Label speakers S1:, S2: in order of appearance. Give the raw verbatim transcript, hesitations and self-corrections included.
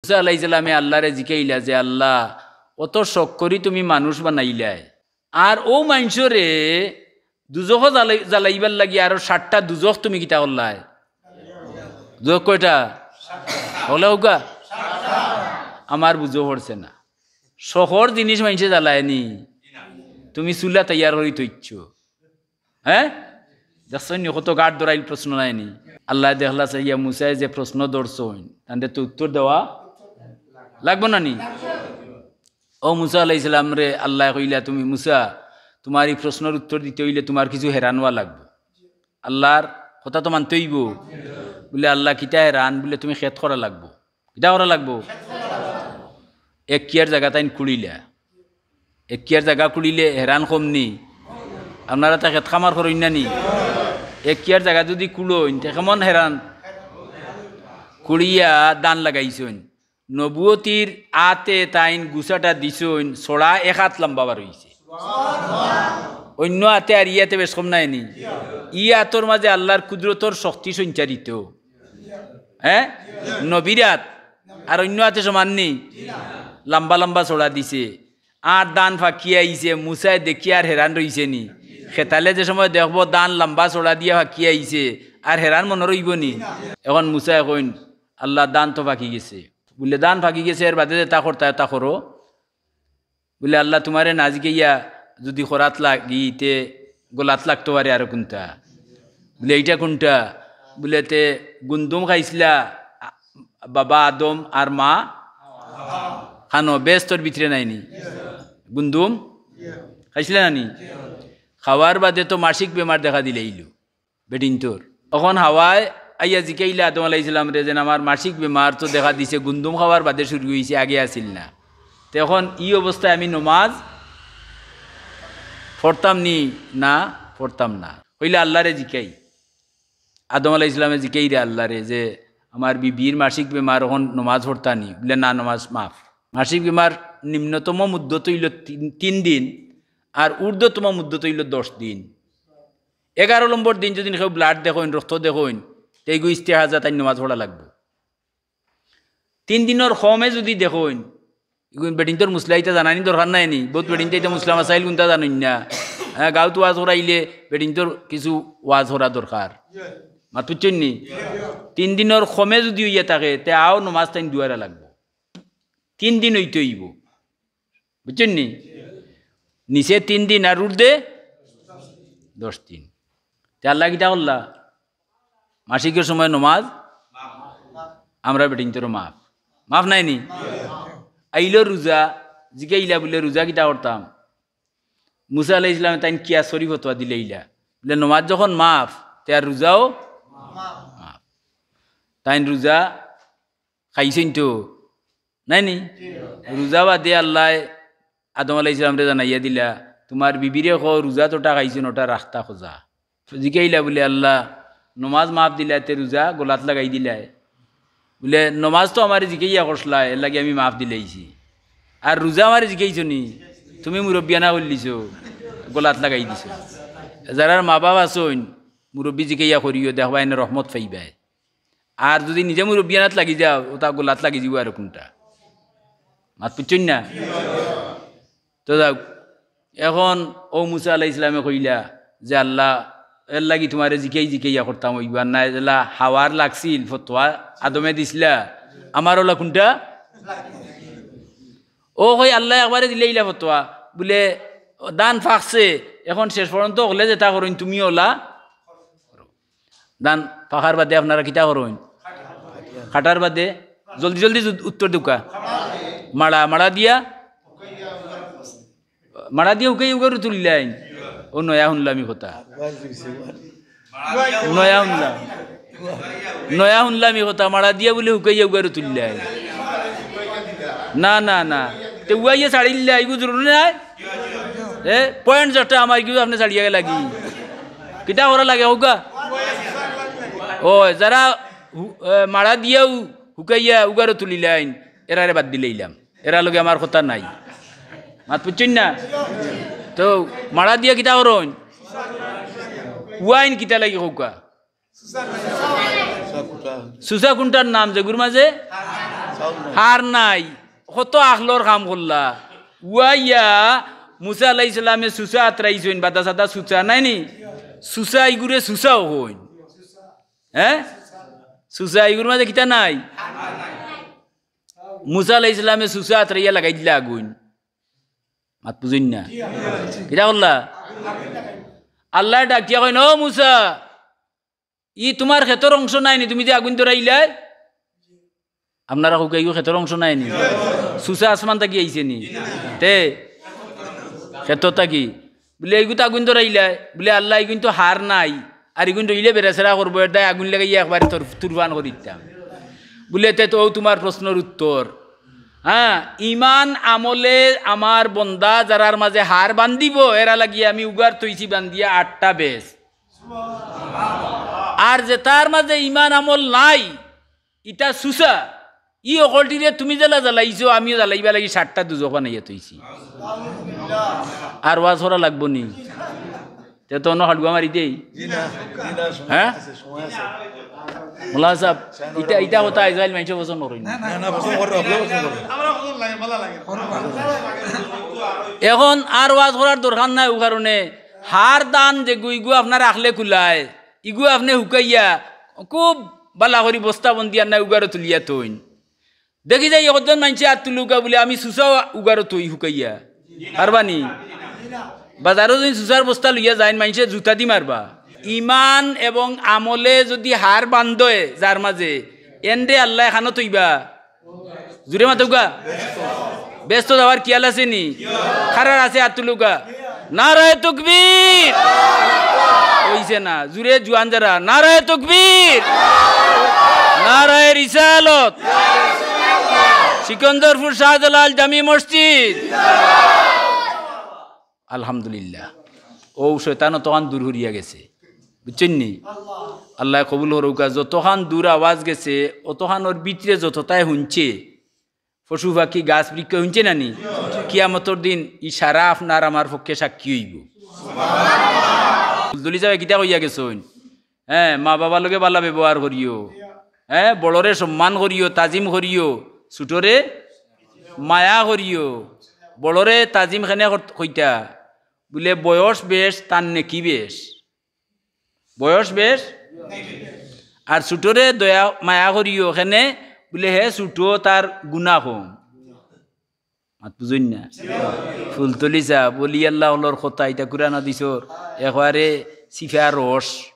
S1: মুসা আলাইহিস সালামে আল্লাহরে জিকাইলা যে আল্লাহ অত শখ করি তুমি মানুষ বানাইলাই আর ও মানুষরে দুজখ জ্বালাই জ্বালাইবার লাগি আরো ষাটটা দুজখ তুমি কিতা করলাই দুজখ কয়টা হলে হোকা আমার বুঝো পড়ছে না শহর জিনিস মানুষে জ্বালায়নি তুমি চুলা তৈয়ার করি থইছ হ্যাঁ দেখছেন কত গাঢ় দরাইল প্রশ্ন নাইনি আল্লাহ দেখলা চাইয়া মুসাই যে প্রশ্ন ধরছইন তাহলে তো উত্তর দেওয়া লাগবো না নি ও মুসা আলাইহিস সালাম রে আল্লাহ কইলা তুমি মুসা তোমার এই প্রশ্নের উত্তর দিতে হইলে তোমার কিছু হেরানোয়া লাগবে আল্লাহর কথা তো মানতে হইব বলে আল্লাহ কিতা হেরান বলে তুমি খেত করা লাগবো কিতা করা লাগবো এক কিয়ার জায়গা তাই কুড়িলা এক কিয়ার জায়গা কুড়িলে হেরান কমনি আপনারা তা খেত খামার করেন না নি এক কিয়ার জায়গা যদি কুড়োইন তে কেমন হেরান কুড়িয়া দান লাগাইছইন নবুয়তির আতে তাইন গুছাটা দিছইন ছড়া এক হাত লম্বা বার হইছে অন্য আতে আর ইয়াতে বেশ কম নাইনি ই আতর মাঝে আল্লাহর কুদরতর শক্তি সঞ্চারিত হ্যাঁ নবীরাত আর অন্য হাতে সমান নেই লম্বা লম্বা ছড়া দিছে আর দান ফাঁকিয়ে আইছে মুসাই দেখিয়ে আর হেরান রইছে নি খেতালে যে সময় দেখব দান লম্বা ছড়া দিয়ে ফাঁকিয়ে আইছে আর হেরান মনে রইব নি এখন মুসাই কইন আল্লাহ দান তো ফাঁকি গেছে বলে দান ফাঁকি গেছে এর বাদে তা করতে তা করো বলে আল্লাহ তোমারে নাজিকে ইয়া যদি খরাত লাগি তে গোলাত লাগতে পারে আর কোনটা বলে এইটা কোনটা বলে তে গুন্দুম খাইছিলা বাবা আদম আর মা খানো বেস্তর ভিতরে নাইনি গুন্দুম খাইছিলা নানি খাওয়ার বাদে তো মাসিক বেমার দেখা দিলে ইলু বেডিন তোর তখন হাওয়ায় আইয়া জিকাইলা আদম আলাইহিস সালাম রে যেন আমার মাসিক বেমার তো দেখা দিছে গুন্দুম খাওয়ার বাদে শুরু হয়েছে আগে আসিল না তখন ই অবস্থায় আমি নমাজ পড়তাম নি না পড়তাম না হইলে আল্লাহরে জিকাই আদম আলাইহিস সালামে জিকাই রে আল্লাহরে যে আমার বিবির মাসিক বেমার এখন নমাজ পড়তানি বলে না নমাজ মাফ মাসিক বেমার নিম্নতম মুদ্দত হইল তিন দিন আর ঊর্ধ্বতম মুদ্দত হইল দশ দিন এগারো নম্বর দিন যদি কেউ ব্লাড দেখইন রক্ত দেখইন তেগু ইস্তেহাজা তাই নমাজ পড়া লাগবে তিন দিনের কমে যদি দেখইন বেটিন তোর মুসলাইটা জানানি দরকার নাই নি বহুত বেটিন তাইতে মুসলাম আসাইল কোনটা জানুন না হ্যাঁ গাঁত ওয়াজ হরাইলে বেটিন তোর কিছু ওয়াজ হরা দরকার মাতুচ্ছেন নি তিন দিনের কমে যদি হইয়া থাকে তে আও নমাজ তাই দুয়ারা লাগবে তিন দিন হইতে হইব বুঝছেন নি নিচে তিন দিন আর উর্ধে দশ দিন তে আল্লাহ কিটা করলা মাসিকের সময় নমাজ আমরা বেটিন তোর মাফ মাফ নাই নি আইল রোজা জিগাইলা বলে রোজা কিটা করতাম মুসা আলাইহিস সালাম তাই কিয়া শরীফ ফতোয়া দিলে ইলা বলে নমাজ যখন মাফ তে আর রোজাও মাফ তাই রোজা খাইছেন তো নাই নি রোজা বাদে আল্লাহ আদম আলাইহিস সালাম রে জানাইয়া দিলা তোমার বিবিরে কো রোজা তোটা খাইছেন ওটা রাখতা খোঁজা জিগাইলা বলে আল্লাহ নমাজ মাফ দিলা তে রোজা গোলাত লাগাই দিলাই বলে নমাজ তো আমার জিকাইয়া করছলা এর লাগে আমি মাফ দিলাইছি আর রোজা আমার জিকাইছো নি তুমি মুরব্বিয়ানা করলিছ গোলাত লাগাই দিছ যারা মা বাপ আছোন মুরব্বী জিকাইয়া করিও দেখবা এনে রহমত পাইবাই আর যদি নিজে মুরব্বিয়ানাত লাগি যাও ওটা গোলাত লাগি যাব আর কোনটা মাত পুচ্ছন না তো যাও এখন ও মুসা আলাইহিস সালামে কইলা যে আল্লাহ এর লাগি তোমারে জিকাই জিকাইয়া করতাম ওইবার না এলা হাওয়ার লাগছিল ফতোয়া আদমে দিছিলা আমার ওলা কোনটা ও কই আল্লাহ একবারে দিলেইলা ফতোয়া বলে দান ফাঁকছে এখন শেষ পর্যন্ত হলে যেটা করইন তুমি ওলা দান ফাঁকার বাদে আপনারা কিতা করইন খাটার বাদে জলদি জলদি উত্তর দুকা মাড়া মাড়া দিয়া মাড়া দিয়া উকাই উগার তুলিলাইন ও নয়া শুনলামি কথা নয়া শুনলাম নয়া শুনলামি কথা মাড়া দিয়া বলে উকাইয়া উগার তুলিলাই না না না তে উগাইয়া ছাড়িলে আইগু জরুরি নাই এ পয়েন্ট যেটা আমার কি আপনি ছাড়িয়া লাগি কিটা করা লাগে হোকা ও যারা মাড়া দিয়াও হুকাইয়া উগারও তুলিলাইন এরারে বাদ দিলেইলাম এরা লগে আমার কথা নাই মাত বুঝছেন না তো মাড়া দিয়া কিতা করন ওয়াইন কিতা লাগি হোকা সুসা কুন্টার নাম যেগুর মাঝে হার নাই কত আখলোর কাম করলা উয়াইয়া মুসা আলাইহিস সালামে সুসা আতরাইছেন বাদা সাদা সুসা নাই নি সুসা ইগুরে সুসাও হইন হ্যাঁ সুসা ইগুর মাঝে কিতা নাই মুসা আলাইহিস সালামে সুসা আতরাইয়া লাগাই দিলা আগুন মাত বুঝিন না কিতা করলা আল্লাহ ডাক দিয়া কয় ও মুসা ই তোমার ক্ষেতর অংশ নাই নি তুমি যে আগুন ধরাইলাই আপনারা হুকাই ক্ষেতর অংশ নাই নি সুসা আসমান থাকি আইছে নি তে ক্ষেত থাকি বলে এইগুলো তো আগুন ধরাইলাই বলে আল্লাহ এগুন তো হার নাই আর এগুন রইলে বেড়াচেরা করবো এটা আগুন লাগাইয়া একবারে তোর তুরবান করে দিতাম বলে তে তো তোমার প্রশ্নের উত্তর হ্যাঁ ইমান আমলে আমার বন্দা যারার মাঝে হার বান্ধিব এরা লাগিয়ে আমি উগার তৈছি বান্ধিয়া আটটা বেশ আর যে তার মাঝে ইমান আমল নাই ইটা সুসা ই অকলটিরে তুমি জ্বালা জ্বালাইছো আমিও জ্বালাইবা লাগি ষাটটা দুজক বানাইয়া তৈছি আর ওয়াজ করা লাগবো নি তে তো অন্য হাডুয়া মারি দেই হ্যাঁ মোল্লা সাহেব ইটা ইটা কথা ইসরায়েল মানুষ পছন্দ করেন এখন আর ওয়াজ করার দরকার নাই ও কারণে হার দান যে ইগু আপনার আখলে কুলায় ইগু আপনি হুকাইয়া খুব বালা করি বস্তা বন্দিয়া নাই উগারো তুলিয়া তৈন দেখি যাই একজন মানুষে আর তুলুকা বলে আমি সুসাও উগারো তৈ হুকাইয়া পারবানি বাজারও যদি সুসার বস্তা লইয়া যায় মানুষে জুতা দি মারবা ইমান এবং আমলে যদি হার বান্ধে যার মাঝে এন্ডে আল্লাহ এখানো তৈবা জুড়ে মাতৌকা ব্যস্ত যাওয়ার কিয়াল আছে নি খারার আছে আর তুলুকা নারায়ে তাকবীর কইছে না জুড়ে জুয়ান যারা নারায়ে তাকবীর নারায়ে রিসালত সিকন্দরপুর শাহজালাল জামি মসজিদ আলহামদুলিল্লাহ ও শয়তান তখন দূর হরিয়া গেছে বুঝছেন নি আল্লাহ কবুল হরৌকা যতখান দূর আওয়াজ গেছে অতখানোর ভিতরে যতটাই শুনছে পশু পাখি গাছ বৃক্ষ শুনছে নানি কিয়ামতর দিন ইশারা আপনার আমার পক্ষে সাক্ষী হইব দলি যাবে কিতা কইয়া গেছেন হ্যাঁ মা বাবার লগে বালা ব্যবহার করিও হ্যাঁ বড়রে সম্মান করিও তাজিম করিও ছোটরে মায়া করিও বড়রে তাজিম খানে কইতা বলে বয়স বেশ তার নেকি বেশ বয়স বেশ আর ছোটরে দয়া মায়া করিও এখানে বলে হে ছোটো তার গুণা কম মাত বুঝুন না ফুল তুলিছা বলি আল্লাহ কথা এটা কুরানা দিছর একবারে সিফা রস